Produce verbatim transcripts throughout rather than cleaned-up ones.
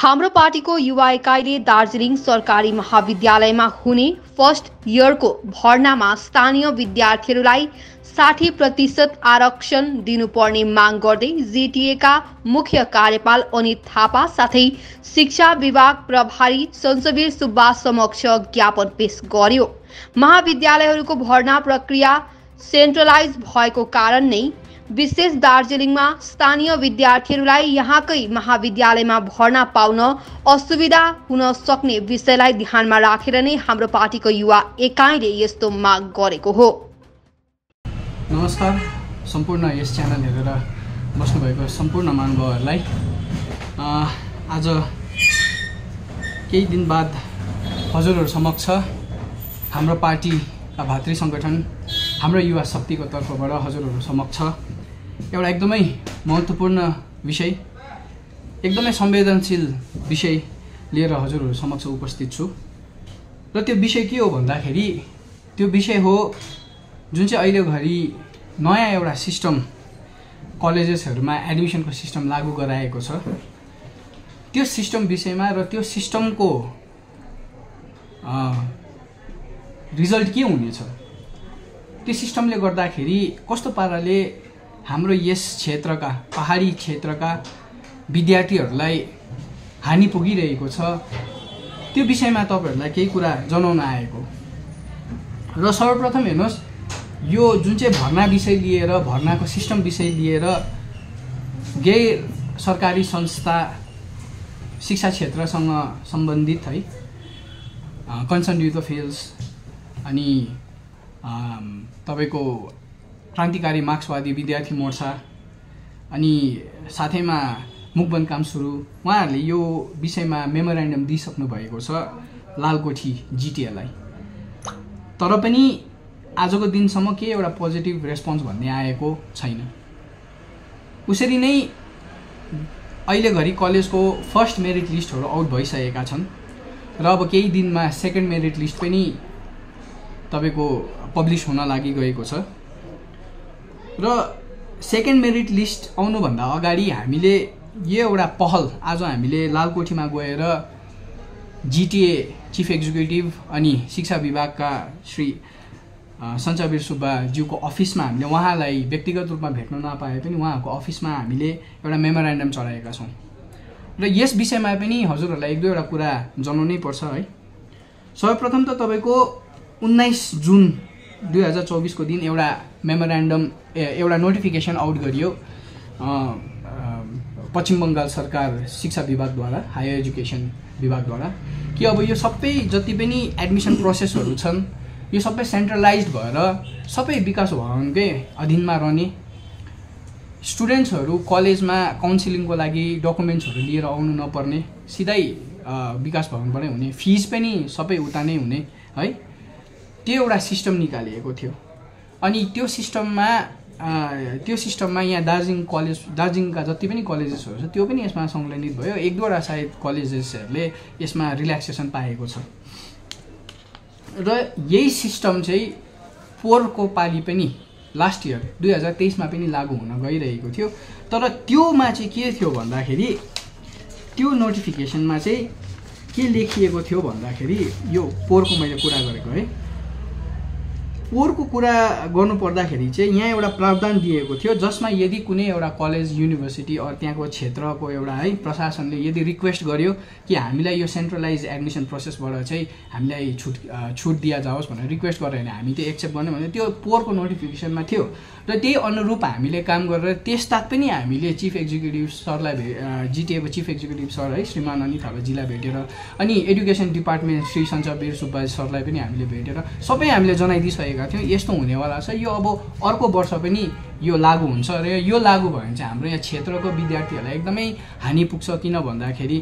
हाम्रो पार्टीको युवा इकाइले दार्जिलिङ सरकारी महाविद्यालयमा हुने फर्स्ट इयरको भर्नामा स्थानीय विद्यार्थीहरूलाई साठी प्रतिशत आरक्षण दिनुपर्ने माग गर्दै जीटीएका मुख्य कार्यपाल अनित थापा साथै शिक्षा विभाग प्रभारी सञ्चवीर सुब्बा समक्ष ज्ञापन पेश गर्यो। महाविद्यालयहरूको भर्ना प्रक्रिया सेन्ट्रलाइज भएको कारण नै विशेष दार्जिलिङमा स्थानीय विद्यार्थीहरूलाई यहाँकै महाविद्यालयमा भर्ना पाउन असुविधा हुन सक्ने विषयलाई ध्यानमा राखेर नै हाम्रो पार्टीको युवा एकाइले यस्तो माग गरेको हो। नमस्कार, सम्पूर्ण यस च्यानल हेरेर बस्नुभएको सम्पूर्ण महानुभावहरूलाई आज केही दिन बाद हजुरहरू समक्ष हाम्रो पार्टीका भातृ सङ्गठन हाम्रो युवा शक्तिको तर्फबाट हजुरहरू समक्ष एउटा एकदमै महत्त्वपूर्ण विषय, एकदमै संवेदनशील विषय लिएर हजुरहरू समक्ष उपस्थित छु। र त्यो विषय के हो भन्दाखेरि त्यो विषय हो जुन चाहिँ अहिले घरि नयाँ एउटा सिस्टम कलेजेसहरूमा एडमिसनको सिस्टम लागू गराएको छ, त्यो सिस्टम विषयमा र त्यो सिस्टमको रिजल्ट के हुनेछ, त्यो सिस्टमले गर्दाखेरि कस्तो पाराले हाम्रो यस क्षेत्रका पहाडी क्षेत्रका विद्यार्थीहरूलाई हानि पुगिरहेको छ, त्यो विषयमा तपाईँहरूलाई केही कुरा जनाउन आएको। र सर्वप्रथम हेर्नुहोस्, यो जुन चाहिँ भर्ना विषय लिएर भर्नाको सिस्टम विषय लिएर गैर सरकारी संस्था शिक्षा क्षेत्रसँग सम्बन्धित है कन्सर्न युथ अफेयर्स अनि तपाईको क्रान्तिकारी मार्क्सवादी विद्यार्थी मोर्चा अनि साथैमा मुखबन्द काम सुरु, उहाँहरूले यो विषयमा मेमोरेन्डम दिइसक्नु भएको छ लालकोठी जिटिएलाई। तर पनि आजको दिनसम्म के एउटा पोजिटिभ रेस्पोन्स भन्ने आएको छैन। उसरी नै अहिले घरि कलेजको फर्स्ट मेरिट लिस्टहरू आउट भइसकेका छन् र अब केही दिनमा सेकेन्ड मेरिट लिस्ट पनि तपाईको पब्लिस हुन लागि गएको छ। र सेकेन्ड मेरिट लिस्ट आउनुभन्दा अगाडि हामीले यो एउटा पहल आज हामीले लालकोठीमा गएर जिटिए चिफ एक्जिक्युटिभ अनि शिक्षा विभागका श्री सञ्चवीर सुब्बाज्यूको अफिसमा हामीले उहाँलाई व्यक्तिगत रूपमा भेट्न नपाए पनि उहाँको अफिसमा हामीले एउटा मेमोरेन्डम चढाएका छौँ। र यस विषयमा पनि हजुरहरूलाई एक दुईवटा कुरा जनाउनै पर्छ है। सर्वप्रथम त तपाईँको उन्नाइस जुन दुई हजार चौबिसको दिन एउटा मेमोरेन्डम एउटा नोटिफिकेसन आउट गरियो पश्चिम बङ्गाल सरकार शिक्षा विभागद्वारा, हायर एजुकेसन विभागद्वारा, कि अब यो सबै जति पनि एडमिसन प्रोसेसहरू छन् यो सबै सेन्ट्रलाइज भएर सबै विकास भवनकै अधीनमा रहने, स्टुडेन्ट्सहरू कलेजमा काउन्सिलिङको लागि डकुमेन्ट्सहरू लिएर आउनु नपर्ने, सिधै विकास भवनबाटै हुने, फिज पनि सबै उता नै हुने है, त्यो एउटा सिस्टम निकालिएको थियो। अनि त्यो सिस्टममा त्यो सिस्टममा यहाँ दार्जिलिङ कलेज दार्जिलिङका जति पनि कलेजेसहरू छ त्यो पनि यसमा संलग्नित भयो। एक दुईवटा सायद कलेजेसहरूले यसमा रिल्याक्सेसन पाएको छ। र यही सिस्टम चाहिँ पोहोरको पालि पनि लास्ट इयर दुई हजार तेइसमा पनि लागू हुन गइरहेको थियो। तर त्योमा चाहिँ के थियो भन्दाखेरि त्यो नोटिफिकेसनमा चाहिँ के लेखिएको थियो भन्दाखेरि यो पोहोरको मैले कुरा गरेको है, पोहोरको कुरा गर्नु पर्दाखेरि चाहिँ यहाँ एउटा प्रावधान दिएको थियो जसमा यदि कुनै एउटा कलेज युनिभर्सिटी अर त्यहाँको क्षेत्रको एउटा है प्रशासनले यदि रिक्वेस्ट गर्यो कि हामीलाई यो सेन्ट्रलाइज एडमिसन प्रोसेसबाट चाहिँ हामीलाई छुट छुट दिया जाओस् भनेर रिक्वेस्ट गर्यो भने हामी त्यो एक्सेप्ट गर्ने भने त्यो पोहोरको नोटिफिकेसनमा थियो। र त्यही अनुरूप हामीले काम गरेर त्यसताक पनि हामीले चिफ एक्जिक्युटिभ सरलाई भे जिटिएको चिफ एक्जिक्युटिभ सर है श्रीमान अनित थापाजीलाई भेटेर अनि एडुकेसन डिपार्टमेन्ट श्री सञ्चवीर सुब्बा सरलाई पनि हामीले भेटेर सबै हामीले जनाइदिइसकेका थियौँ यस्तो हुनेवाला छ, यो अब अर्को वर्ष पनि यो लागू हुन्छ र यो लागू भयो भने चाहिँ हाम्रो यहाँ क्षेत्रको विद्यार्थीहरूलाई एकदमै हानि पुग्छ। किन भन्दाखेरि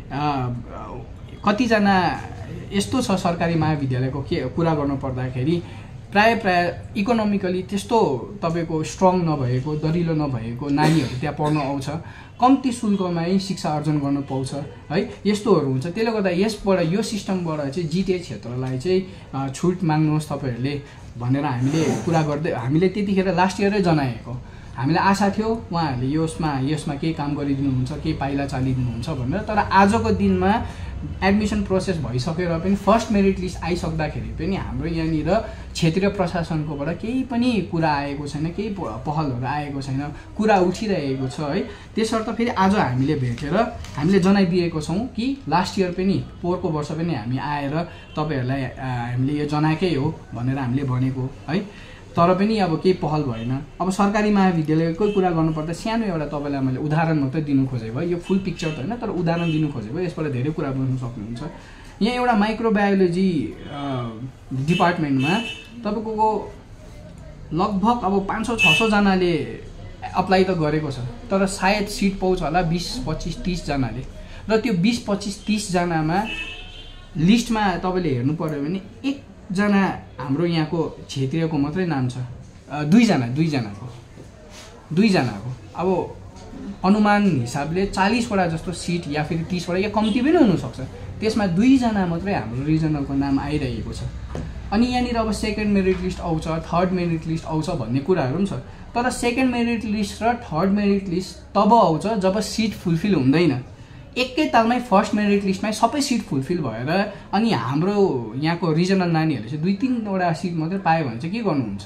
कतिजना यस्तो छ सरकारी महाविद्यालयको के कुरा गर्नु पर्दाखेरि प्राय प्राय इकोनोमिकली त्यस्तो तपाईँको स्ट्रङ नभएको, दरिलो नभएको नानीहरू त्यहाँ पढ्न आउँछ, कम्ती शुल्कमै शिक्षा आर्जन गर्न पाउँछ है, यस्तोहरू हुन्छ। त्यसले गर्दा यसबाट यो सिस्टमबाट चाहिँ जिटिए क्षेत्रलाई चाहिँ छुट माग्नुहोस् तपाईँहरूले भनेर हामीले कुरा गर्दै हामीले त्यतिखेर लास्ट इयरै जनाएको। हामीलाई आशा थियो उहाँहरूले यसमा यसमा केही काम गरिदिनुहुन्छ केही पाइला चालिदिनुहुन्छ भनेर। तर आजको दिनमा एडमिसन प्रोसेस भइसकेर पनि फर्स्ट मेरिट लिस्ट आइसक्दाखेरि पनि हाम्रो यहाँनिर क्षेत्रीय प्रशासनकोबाट केही पनि कुरा आएको छैन, केही पहलहरू आएको छैन, कुरा उठिरहेको छ है। त्यसर्थ फेरि आज हामीले भेटेर हामीले जनाइदिएको छौँ कि लास्ट इयर पनि पोहोरको वर्ष पनि हामी आएर तपाईँहरूलाई हामीले यो जनाएकै हो भनेर हामीले भनेको है। तर पनि अब केही पहल भएन। अब सरकारी महाविद्यालयकै कुरा गर्नुपर्दा सानो एउटा तपाईँलाई मैले उदाहरण मात्रै दिनु खोजेको यो फुल पिक्चर त होइन, तर उदाहरण दिनु खोजेको, यसबाट धेरै कुरा बुझ्न सक्नुहुन्छ। यहाँ एउटा माइक्रोबायोलोजी डिपार्टमेन्टमा तपाईँको लगभग अब पाँच सौ छ सौजनाले अप्लाई त गरेको छ, तर सायद सिट पाउँछ होला बिस पच्चिस तिसजनाले। र त्यो बिस पच्चिस तिसजनामा लिस्टमा तपाईँले हेर्नु पऱ्यो भने एकजना हाम्रो यहाँको क्षेत्रीयको मात्रै नाम छ, दुईजना दुईजनाको दुईजनाको अब अनुमान हिसाबले चालिसवटा जस्तो सिट या फेरि तिसवटा या कम्ती पनि हुनसक्छ, त्यसमा दुईजना मात्रै हाम्रो रिजनलको नाम आइरहेको छ। अनि यहाँनिर अब सेकेन्ड मेरिट लिस्ट आउँछ, थर्ड मेरिट लिस्ट आउँछ भन्ने कुराहरू पनि छ। तर सेकेन्ड मेरिट लिस्ट र थर्ड मेरिट लिस्ट तब आउँछ जब सिट फुलफिल हुँदैन। एकैतालमै फर्स्ट मेरिट लिस्टमै सबै सिट फुलफिल भएर अनि हाम्रो यहाँको रिजनल नानीहरूले चाहिँ दुई तिनवटा सिट मात्रै पायो भने चाहिँ के गर्नुहुन्छ?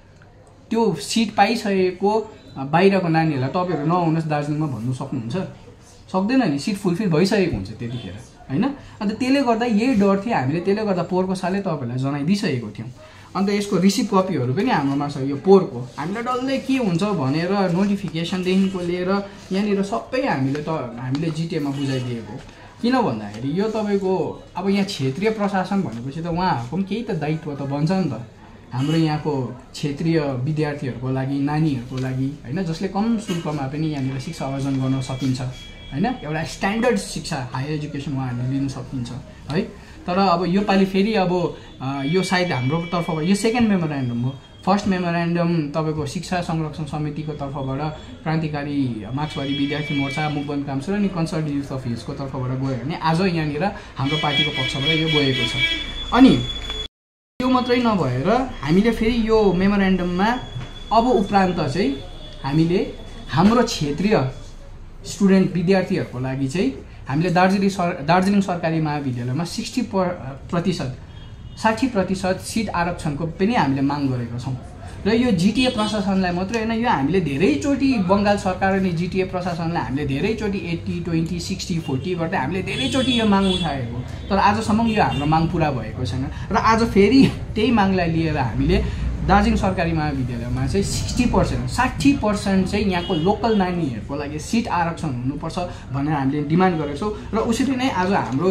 त्यो सिट पाइसकेको बाहिरको नानीहरूलाई तपाईँहरू नआउनुहोस् दार्जिलिङमा भन्नु सक्नुहुन्छ? सक्दैन नि, सिट फुलफिल भइसकेको हुन्छ त्यतिखेर होइन। अन्त त्यसले गर्दा यही डर थियो हामीले, त्यसले गर्दा पोहोरको सालै तपाईँहरूलाई जनाइदिइसकेको थियौँ। अन्त यसको रिसिभ कपीहरू पनि हाम्रोमा छ, यो पोहोरको हामीलाई डल्लै के हुन्छ भनेर नोटिफिकेसनदेखिको लिएर यहाँनिर सबै हामीले त हामीले जिटिएमा बुझाइदिएको। किन भन्दाखेरि यो तपाईँको अब यहाँ क्षेत्रीय प्रशासन भनेपछि त उहाँहरूको पनि केही त दायित्व त बन्छ नि त, हाम्रो यहाँको क्षेत्रीय विद्यार्थीहरूको लागि नानीहरूको लागि होइन, जसले कम शुल्कमा पनि यहाँनिर शिक्षा आर्जन गर्न सकिन्छ होइन, एउटा स्ट्यान्डर्ड शिक्षा हायर एजुकेसन उहाँहरूले लिन सकिन्छ है। तर अब यो पालि फेरि अब यो सायद हाम्रो तर्फबाट यो सेकेन्ड मेमोरेन्डम हो। फर्स्ट मेमोरेन्डम तपाईँको शिक्षा संरक्षण समितिको तर्फबाट क्रान्तिकारी मार्क्सवादी विद्यार्थी मोर्चा मुखबन्द काउन्सिल अनि कन्सर्ट युथ अफ हिल्सको तर्फबाट गयो भने आज यहाँनिर हाम्रो पार्टीको पक्षबाट यो गएको छ। अनि त्यो मात्रै नभएर हामीले फेरि यो मेमोरेन्डममा अब उपरान्त चाहिँ हामीले हाम्रो क्षेत्रीय स्टुडेन्ट विद्यार्थीहरूको लागि चाहिँ हामीले दार्जिलिङ सर दार्जिलिङ सरकारी महाविद्यालयमा सिक्सटी प्रतिशत साठी प्रतिशत सिट आरक्षणको पनि हामीले माग गरेका छौँ। र यो जिटिए प्रशासनलाई मात्रै होइन, यो हामीले धेरैचोटि बङ्गाल सरकार अनि जिटिए प्रशासनलाई हामीले धेरैचोटि एट्टी ट्वेन्टी सिक्सटी फोर्टी गर्दै हामीले धेरैचोटि यो माग उठाएको, तर आजसम्म यो हाम्रो माग पुरा भएको छैन। र आज फेरि त्यही मागलाई लिएर हामीले दार्जिलिङ सरकारी महाविद्यालयमा चाहिँ सिक्सटी पर्सेन्ट साठी पर्सेन्ट चाहिँ यहाँको लोकल नानीहरूको लागि सिट आरक्षण हुनुपर्छ भनेर हामीले डिमान्ड गरेको छौँ। र उसरी नै आज हाम्रो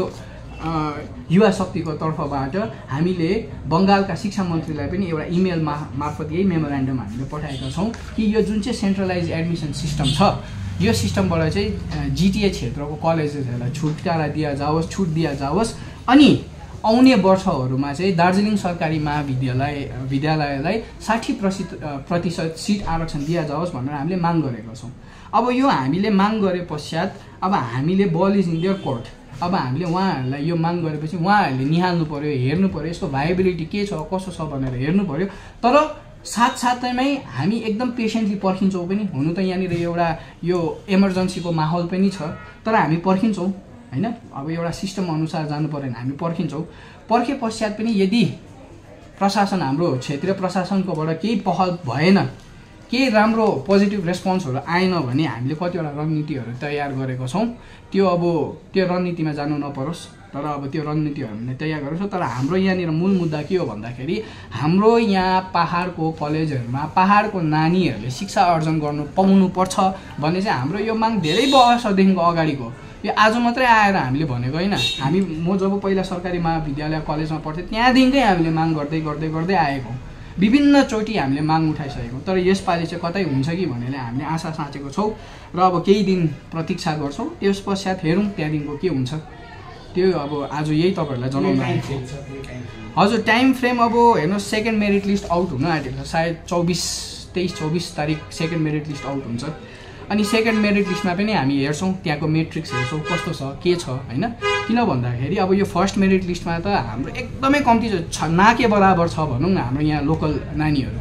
युवा शक्तिको तर्फबाट हामीले बङ्गालका शिक्षा मन्त्रीलाई पनि एउटा इमेल मा मार्फत यही मेमोरेन्डम हामीले पठाएका छौँ कि यो जुन चाहिँ सेन्ट्रलाइज एडमिसन सिस्टम छ यो सिस्टमबाट चाहिँ जिटिए क्षेत्रको कलेजेसहरूलाई छुटकारा दिया जाओस्, छुट दिया जाओस्। अनि आउने वर्षहरूमा चाहिँ दार्जिलिङ सरकारी महाविद्यालय विद्यालयलाई साठी प्रतिशत सिट आरक्षण दिया जाओस् भनेर हामीले माग गरेका छौँ। अब यो हामीले माग गरे पश्चात अब हामीले ball is in their court. अब हामीले उहाँहरूलाई यो माग गरेपछि उहाँहरूले निहाल्नु पऱ्यो, हेर्नु पऱ्यो, यसको भाइबिलिटी के छ कसो छ भनेर हेर्नु पऱ्यो। तर साथसाथैमै हामी एकदम पेसेन्टली पर्खिन्छौँ पनि। हुनु त यहाँनिर एउटा यो इमर्जेन्सीको माहौल पनि छ, तर हामी पर्खिन्छौँ होइन। अब एउटा सिस्टम अनुसार जानु पऱ्यो भने हामी पर्खिन्छौँ। पर्खे पश्चात पनि यदि प्रशासन हाम्रो क्षेत्रीय प्रशासनकोबाट केही पहल भएन, केही राम्रो पोजिटिभ रेस्पोन्सहरू आएन भने हामीले कतिवटा रणनीतिहरू तयार गरेको छौँ। त्यो अब त्यो रणनीतिमा जानु नपरोस्, तर अब त्यो रणनीतिहरू हामीले तयार गरेको छौँ। तर हाम्रो यहाँनिर मूल मुद्दा के हो भन्दाखेरि हाम्रो यहाँ पहाडको कलेजहरूमा पहाडको नानीहरूले शिक्षा आर्जन गर्नु पाउनुपर्छ भन्ने चाहिँ हाम्रो यो माग धेरै वर्षदेखिको अगाडिको, यो आज मात्रै आएर हामीले भनेको होइन। हामी म जब पहिला सरकारी महाविद्यालय कलेजमा पढ्थेँ त्यहाँदेखिकै हामीले माग गर्दै गर्दै गर्दै आएको, विभिन्नचोटि हामीले माग उठाइसकेको। तर यसपालि चाहिँ कतै हुन्छ कि भनेर हामीले आशा साँचेको छौँ र अब केही दिन प्रतीक्षा गर्छौँ। त्यस पश्चात हेरौँ त्यहाँदेखिको के हुन्छ। त्यो अब आज यही तपाईँहरूलाई जनाउनु आएको। हजुर टाइम फ्रेम अब हेर्नुहोस् सेकेन्ड मेरिट लिस्ट आउट हुन आँटेको छ, सायद चौबिस तेइस चौबिस तारिक सेकेन्ड मेरिट लिस्ट आउट हुन्छ। अनि सेकेन्ड मेरिट लिस्टमा पनि हामी हेर्छौँ, त्यहाँको मेट्रिक्स हेर्छौँ कस्तो छ के छ होइन। किन भन्दाखेरि अब यो फर्स्ट मेरिट लिस्टमा त हाम्रो एकदमै कम्ती छ, ना के बराबर छ भनौँ न हाम्रो यहाँ लोकल नानीहरू।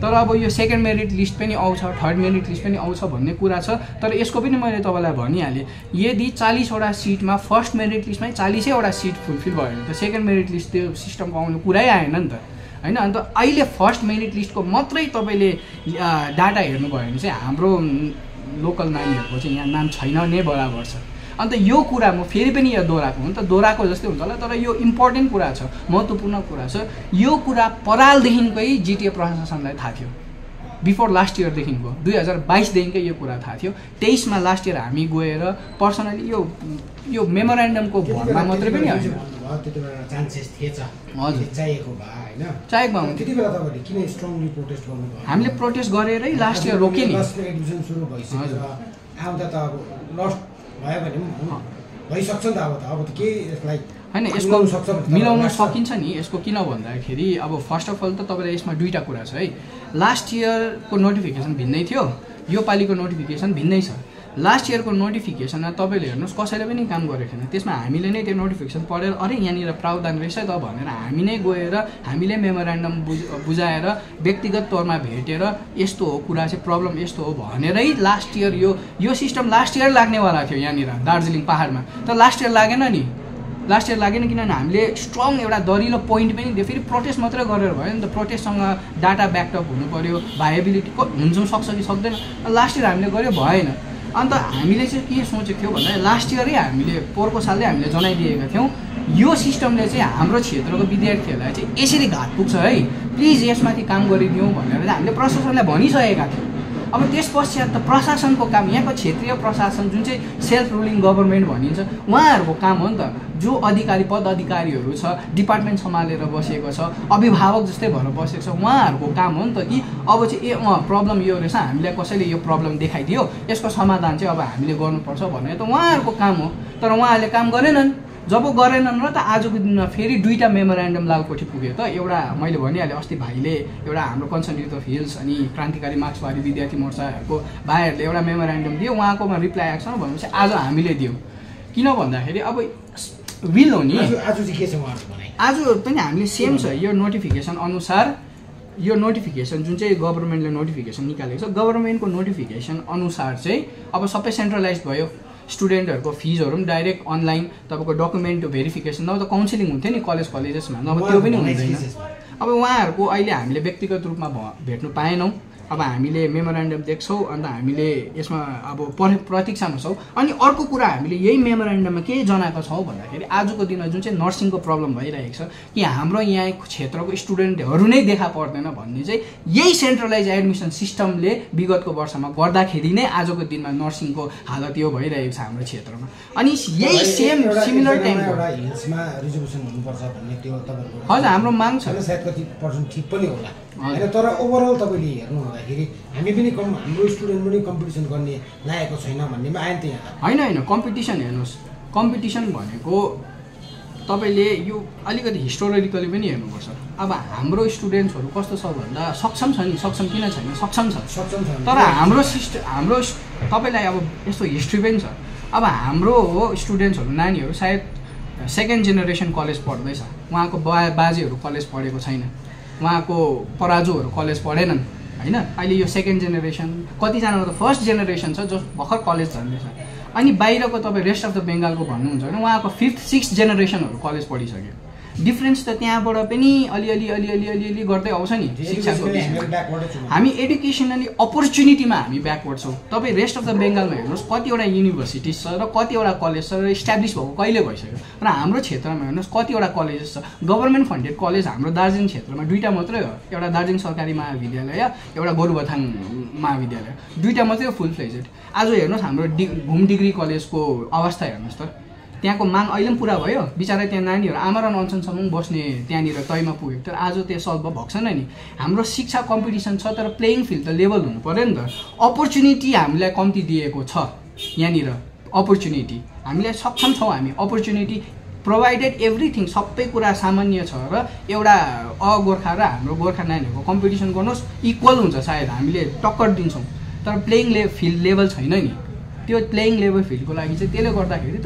तर अब यो सेकेन्ड मेरिट लिस्ट पनि आउँछ, थर्ड मेरिट लिस्ट पनि आउँछ भन्ने कुरा छ। तर यसको पनि मैले तपाईँलाई भनिहालेँ, यदि चालिसवटा सिटमा फर्स्ट मेरिट लिस्टमै चालिसैवटा सिट फुलफिल भयो भने त सेकेन्ड मेरिट लिस्ट त्यो सिस्टमको आउनु कुरै आएन नि त होइन। अन्त अहिले फर्स्ट मेरिट लिस्टको मात्रै तपाईँले डाटा हेर्नुभयो भने चाहिँ हाम्रो लोकल नानीहरूको चाहिँ यहाँ नाम छैन नै बराबर छ। अन्त यो कुरा म फेरि पनि यहाँ दोहोऱ्याएको हुँ, त दोहोऱ्याएको जस्तै हुन्छ होला, तर यो इम्पोर्टेन्ट कुरा छ, महत्त्वपूर्ण कुरा छ। यो कुरा परालदेखिकै जिटिए प्रशासनलाई थाहा थियो, बिफोर लास्ट इयरदेखिको, दुई हजार बाइसदेखिकै यो कुरा थाहा थियो। तेइसमा लास्ट इयर हामी गएर पर्सनली यो यो मेमोरेन्डमको भरमा मात्रै पनि होइन, हामीले प्रोटेस्ट गरेरै लास्ट इयर रोक्यो नि। होइन यसको मिलाउन सकिन्छ नि। यसको किन भन्दाखेरि अब फर्स्ट अफ अल त तपाईँलाई यसमा दुईवटा कुरा छ है। लास्ट इयरको नोटिफिकेसन भिन्नै थियो, यो पालिको नोटिफिकेसन भिन्नै छ। लास्ट इयरको नोटिफिकेसनमा तपाईँले हेर्नुहोस् कसैले पनि काम गरेको थिएन, त्यसमा हामीले नै त्यो नोटिफिकेसन पढेर अरे यहाँनिर प्रावधान रहेछ त भनेर हामी नै गएर हामीले मेमोरेन्डम बुझ बुझाएर व्यक्तिगत तौरमा भेटेर यस्तो हो कुरा चाहिँ प्रब्लम यस्तो हो भनेरै लास्ट इयर यो यो सिस्टम लास्ट इयर लाग्नेवाला थियो यहाँनिर दार्जिलिङ पाहाडमा, तर लास्ट इयर लागेन नि। लास्ट इयर लागेन किनभने हामीले स्ट्रङ एउटा दरिलो पोइन्ट पनि दियो। फेरि प्रोटेस्ट मात्रै गरेर भयो नि त, प्रोटेस्टसँग डाटा ब्याकअप हुनु पऱ्यो, भाइबिलिटी हुन्छ सक्छ कि सक्दैन। लास्ट इयर हामीले गऱ्यो भएन। अन्त हामीले चाहिँ के सोचेको थियो भन्दा लास्ट इयरै हामीले पोहोरको सालले हामीले जनाइदिएका थियौँ यो सिस्टमले चाहिँ हाम्रो क्षेत्रको विद्यार्थीहरूलाई चाहिँ यसरी घात पुग्छ है, प्लिज यसमाथि काम गरिदिउँ भनेर चाहिँ हामीले प्रशासनलाई भनिसकेका थियौँ। अब त्यस पश्चात त प्रशासनको काम, यहाँको क्षेत्रीय प्रशासन जुन चाहिँ सेल्फ रुलिङ गभर्मेन्ट भनिन्छ उहाँहरूको काम हो नि त। जो अधिकारी पद अधिकारीहरू छ, डिपार्टमेन्ट सम्हालेर बसेको छ, अभिभावक जस्तै भएर बसेको छ, उहाँहरूको काम हो नि त कि अब चाहिँ ए अँ प्रब्लम यो रहेछ, हामीलाई कसैले यो प्रब्लम देखाइदियो, यसको समाधान चाहिँ अब हामीले गर्नुपर्छ भन्ने त उहाँहरूको काम हो। तर उहाँहरूले काम गरेनन्। जब गरेनन् र त आजको दिनमा फेरि दुईवटा मेमोरेन्डम लालकोठी पुग्यो त। एउटा मैले भनिहालेँ अस्ति भाइले एउटा हाम्रो कन्सर्न युथ अफ हिल्स अनि क्रान्तिकारी मार्क्सवादी विद्यार्थी मोर्चाहरूको भाइहरूले एउटा मेमोरेन्डम दियो, उहाँकोमा रिप्लाई आएको छ भनेपछि आज हामीले दियौँ। किन भन्दाखेरि अब विल हो नि, आज पनि हामीले सेम छ। यो नोटिफिकेसन अनुसार, यो नोटिफिकेसन जुन चाहिँ गभर्मेन्टले नोटिफिकेसन निकालेको छ, गभर्मेन्टको नोटिफिकेसन अनुसार चाहिँ अब सबै सेन्ट्रलाइज भयो। स्टुडेन्टहरूको फिजहरू पनि डाइरेक्ट अनलाइन, तपाईँको डकुमेन्ट भेरिफिकेसन, नभए त काउन्सिलिङ हुन्थ्यो नि कलेज कलेजेसमा, नभए त्यो पनि हुँदैन। अब उहाँहरूको अहिले हामीले व्यक्तिगत रूपमा भेट्नु पाएनौँ। अब हामीले मेमोरेन्डम देख्छौँ, अन्त हामीले यसमा अब प्रतीक्षामा छौँ। अनि अर्को कुरा हामीले यही मेमोरेन्डममा के जनाएको छौँ भन्दाखेरि आजको दिनमा जुन चाहिँ नर्सिङको प्रब्लम भइरहेको छ कि हाम्रो यहाँ क्षेत्रको स्टुडेन्टहरू नै देखा पर्दैन भन्ने चाहिँ यही सेन्ट्रलाइज एडमिसन सिस्टमले विगतको वर्षमा गर्दाखेरि नै आजको दिनमा नर्सिङको हालत यो भइरहेको छ हाम्रो क्षेत्रमा। अनि यही सेम सिमिलर टाइममा हजुर हाम्रो माग छ, तर ओभरअल तपाईँले हेर्नु हुँदाखेरि हामी पनि कम हाम्रो स्टुडेन्ट पनि कम्पिटिसन गर्ने लागेको छैन भन्नेमा आयो नि त। होइन होइन कम्पिटिसन हेर्नुहोस्, कम्पिटिसन भनेको तपाईँले यो अलिकति हिस्टोरिकली पनि हेर्नुपर्छ। अब हाम्रो स्टुडेन्ट्सहरू कस्तो छ भन्दा सक्षम छ नि, सक्षम किन छैन, सक्षम छ सक्षम छ तर हाम्रो सिस्ट हाम्रो तपाईँलाई अब यस्तो हिस्ट्री पनि छ। अब हाम्रो स्टुडेन्ट्सहरू नानीहरू सायद सेकेन्ड जेनेरेसन कलेज पढ्दैछ, उहाँको बा बाजेहरू कलेज पढेको छैन, उहाँको पराजुहरू कलेज पढेनन् होइन। अहिले यो सेकेन्ड जेनेरेसन, कतिजनाको त फर्स्ट जेनेरेसन छ जो भर्खर कलेज जाँदैछ। अनि बाहिरको तपाईँ रेस्ट अफ द बेङ्गालको भन्नुहुन्छ भने उहाँको फिफ्थ सिक्स्थ जेनेरेसनहरू कलेज पढिसक्यो। डिफ्रेन्स त त्यहाँबाट पनि अलिअलि अलिअलि अलिअलि गर्दै आउँछ नि शिक्षाको विषयमा। हामी एडुकेसनली अपर्च्युनिटीमा हामी ब्याकवर्ड छौँ। तपाईँ रेस्ट अफ द बेङ्गालमा हेर्नुहोस् कतिवटा युनिभर्सिटिज छ र कतिवटा कलेज छ र इस्टाब्लिस भएको कहिले भइसक्यो। र हाम्रो क्षेत्रमा हेर्नुहोस् कतिवटा कलेजेस छ, गभर्मेन्ट फन्डेड कलेज हाम्रो दार्जिलिङ क्षेत्रमा दुईवटा मात्रै हो, एउटा दार्जिलिङ सरकारी महाविद्यालय, एउटा गोरुबथान महाविद्यालय, दुईवटा मात्रै हो फुल फ्लेजेड। आज हेर्नुहोस् हाम्रो डि घुम डिग्री कलेजको अवस्था हेर्नुहोस् त, त्यहाँको माग अहिले पनि पुरा भयो, बिचरा त्यहाँ नानीहरू आमरण अनसनसम्म बस्ने त्यहाँनिर तयमा पुग्यो, तर आज त्यो सल्भ भएको छैन नि। हाम्रो शिक्षा कम्पिटिसन छ तर प्लेइङ फिल्ड त लेभल हुनु पऱ्यो नि त। अपर्च्युनिटी हामीलाई कम्ती दिएको छ यहाँनिर, अपर्च्युनिटी हामीलाई सक्षम छौँ हामी, अपर्च्युनिटी प्रोभाइडेड एभ्रिथिङ सबै कुरा सामान्य छ र एउटा अगोर्खा र हाम्रो गोर्खा नानीहरूको कम्पिटिसन गर्नुहोस् इक्वल हुन्छ, सायद हामीले टक्कर दिन्छौँ, तर प्लेइङ ले फिल्ड लेभल छैन नि। त्यो प्लेइङ लेभल फिल्डको लागि चाहिँ त्यसले गर्दाखेरि त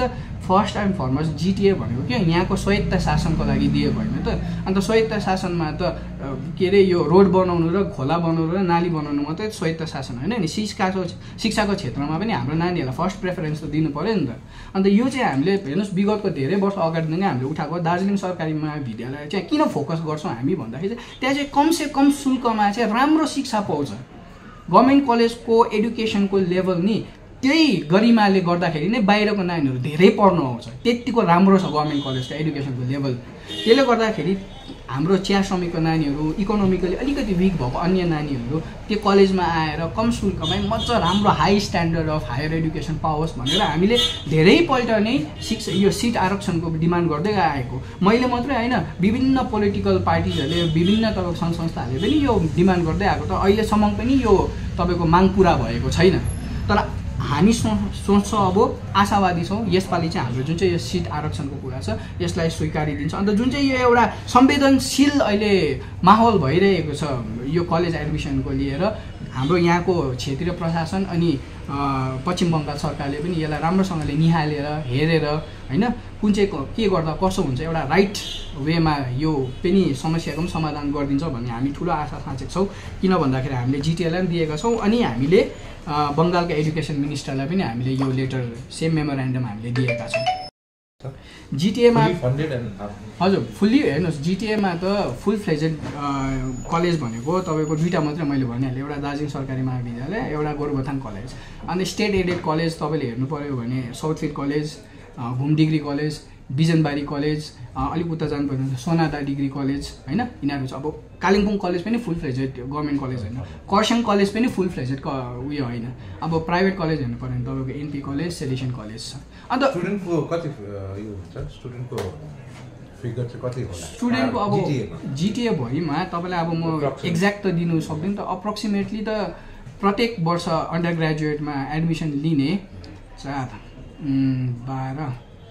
फर्स्ट एन्ड फरमोस्ट जिटिए भनेको के यहाँको स्वायत्त शासनको लागि दिएको होइन त। अन्त स्वायत्त शासनमा त के अरे यो रोड बनाउनु र खोला बनाउनु र नाली बनाउनु मात्रै स्वायत्त शासन होइन नि। शिक्षाको शिक्षाको क्षेत्रमा पनि हाम्रो नानीहरूलाई फर्स्ट प्रेफरेन्स त दिनु पऱ्यो नि त। अन्त यो चाहिँ हामीले हेर्नुहोस् विगतको धेरै वर्ष अगाडिदेखि हामीले उठाएको दार्जिलिङ सरकारी महाविद्यालय चाहिँ किन फोकस गर्छौँ हामी भन्दाखेरि चाहिँ त्यहाँ चाहिँ कमसे कम शुल्कमा चाहिँ राम्रो शिक्षा पाउँछ। गभर्मेन्ट कलेजको एडुकेसनको लेभल नि त्यही गरिमाले गर्दाखेरि नै बाहिरको नानीहरू धेरै पढ्नु आउँछ। त्यतिको राम्रो छ गभर्मेन्ट कलेजको एडुकेसनको लेभल। त्यसले गर्दाखेरि हाम्रो चिया श्रमिकको नानीहरू इकोनोमिकली अलिकति विक भएको अन्य नानीहरू त्यो कलेजमा आएर कम शुल्कमै मजा राम्रो high standard of higher education पाओस् भनेर हामीले धेरैपल्ट नै शिक्षा यो सिट आरक्षणको डिमान्ड गर्दै आएको। मैले मात्रै होइन विभिन्न पोलिटिकल पार्टिजहरूले विभिन्न तपाईँको सङ्घ संस्थाहरूले पनि यो डिमान्ड गर्दै आएको त अहिलेसम्म पनि यो तपाईँको माग पुरा भएको छैन। तर हामी सो सोच्छ अब आशावादी छौँ यसपालि चाहिँ हाम्रो जुन चाहिँ यो सिट आरक्षणको कुरा छ यसलाई स्वीकारिदिन्छ। अन्त जुन चाहिँ यो एउटा संवेदनशील अहिले माहौल भइरहेको छ यो कलेज एडमिसनको लिएर हाम्रो यहाँको क्षेत्रीय प्रशासन अनि पश्चिम बङ्गाल सरकारले पनि यसलाई राम्रोसँगले निहालेर हेरेर होइन कुन चाहिँ के गर्दा कसो हुन्छ एउटा राइट वेमा यो पनि समस्याको पनि समाधान गरिदिन्छ भन्ने हामी ठुलो आशा साँचेको छौँ। किन भन्दाखेरि हामीले जिटिएलाई पनि दिएका छौँ अनि हामीले बङ्गालका एडुकेसन मिनिस्टरलाई पनि हामीले यो लेटर सेम मेमोरेन्डम हामीले दिएका छौँ। जिटिएमा हजुर फुल्ली हेर्नुहोस् जिटिएमा त फुल फ्लेजेड कलेज भनेको तपाईँको दुईवटा मात्रै मैले भनिहालेँ, एउटा दार्जिलिङ सरकारी महाविद्यालय एउटा गोरुबथान कलेज। अनि स्टेट एडेड कलेज तपाईँले हेर्नु पऱ्यो भने Southfield college, Ghoom degree college, Bijanbari college, अलिक उता जानु पर्यो भने सोनादा डिग्री कलेज होइन यिनीहरू छ। अब कालिम्पोङ कलेज पनि फुल फ्लेजेड गभर्मेन्ट कलेज होइन, खरसाङ कलेज पनि फुल फ्लेजेड उयो होइन। अब प्राइभेट कलेज हेर्नु पऱ्यो भने तपाईँको एनपी कलेज, सेलेसन कलेज छ। अन्त स्टुडेन्टको कति यो हुन्छ स्टुडेन्टको फिगर चाहिँ कति होला स्टुडेन्टको अब जिटिए भरिमा तपाईँलाई अब म एक्ज्याक्ट त दिनु सक्दिनँ त अप्रोक्सिमेटली त प्रत्येक वर्ष अन्डर ग्रेजुएटमा एडमिसन लिने सात बाह्र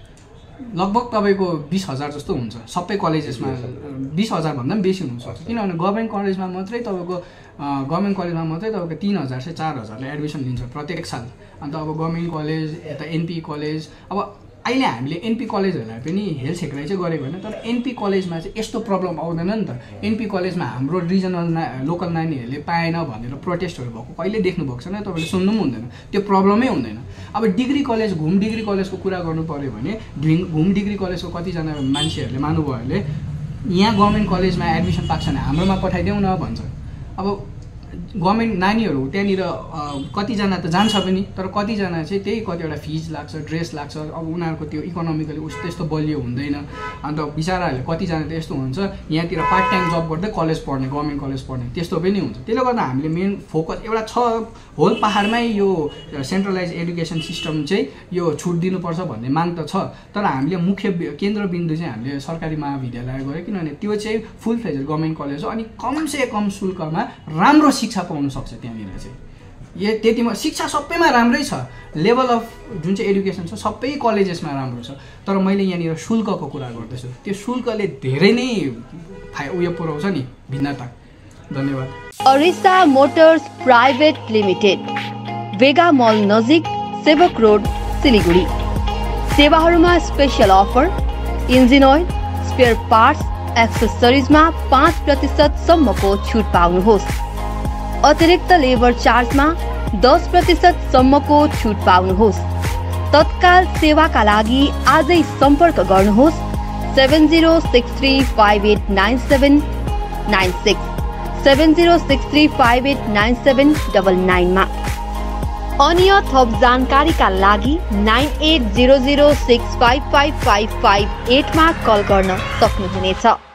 लगभग तपाईँको बिस हजार जस्तो हुन्छ सबै कलेजेसमा। बिस हजारभन्दा पनि बेसी हुनसक्छ किनभने गभर्मेन्ट कलेजमा मात्रै तपाईँको गभर्मेन्ट कलेजमा मात्रै तपाईँको तिन हजार चाहिँ चार हजारले एडमिसन लिन्छ प्रत्येक साल। अन्त अब गभर्मेन्ट कलेज यता एनपी कलेज अब अहिले हामीले एनपी कलेजहरूलाई पनि हेल्थ सेक्राइ चाहिँ गरेको होइन तर एनपी कलेजमा चाहिँ यस्तो प्रब्लम आउँदैन नि त। एनपी कलेजमा हाम्रो रिजनल ना लोकल नानीहरूले पाएन भनेर प्रोटेस्टहरू भएको कहिले देख्नु भएको छैन, तपाईँले सुन्नु पनि हुँदैन, त्यो प्रब्लमै हुँदैन। अब डिग्री कलेज घुम डिग्री कलेजको कुरा गर्नु पऱ्यो भने घुम डिग्री कलेजको कतिजना मान्छेहरूले महानुभावहरूले यहाँ गभर्मेन्ट कलेजमा एडमिसन पाएको छैन हाम्रोमा पठाइदेऊ न भन्छ। अब गभर्मेन्ट नानीहरू त्यहाँनिर कतिजना त जान्छ पनि तर कतिजना चाहिँ त्यही कतिवटा फिज लाग्छ, ड्रेस लाग्छ, अब उनीहरूको त्यो इकोनोमिकली उस त्यस्तो बलियो हुँदैन। अन्त बिचराहरूले कतिजना त यस्तो हुन्छ यहाँतिर पार्ट टाइम जब गर्दै कलेज पढ्ने गभर्मेन्ट कलेज पढ्ने त्यस्तो पनि हुन्छ। त्यसले गर्दा हामीले मेन फोकस एउटा छ होल पाहाडमै यो सेन्ट्रलाइज एडुकेसन सिस्टम चाहिँ यो छुट दिनुपर्छ भन्ने माग त छ तर हामीले मुख्य केन्द्रबिन्दु चाहिँ हामीले सरकारी महाविद्यालय गऱ्यो किनभने त्यो चाहिँ फुल फ्लेजेड गभर्मेन्ट कलेज हो अनि कमसे कम शुल्कमा राम्रो शिक्षा पाउनु सक्छ त्यहाँनिर चाहिँ। यो त्यतिमा शिक्षा सबैमा राम्रै छ, लेभल अफ जुन चाहिँ एडुकेसन छ सबै कलेजेसमा राम्रो छ तर मैले यहाँनिर शुल्कको कुरा गर्दैछु त्यो शुल्कले धेरै नै फाइ उयो पुऱ्याउँछ नि भिन्नता। धन्यवाद। Arisa motors private limited, Vega mall नजिक, सेवक रोड, सिलिगुडी। सेवाहरूमा special offer, engine oil, spare parts, एक्सेसरिजमा पाँच प्रतिशतसम्मको छुट पाउनुहोस्। अतिरिक्त लेबर चार्जमा दस प्रतिशतसम्मको छुट पाउनुहोस्। तत्काल सेवाका लागि आजै सम्पर्क गर्नुहोस् seven zero six three five eight nine seven nine six seven zero six three five eight nine seven double नाइनमा। अन्य थप जानकारीका लागि nine eight zero zero six five five five five एटमा कल गर्न सक्नुहुनेछ।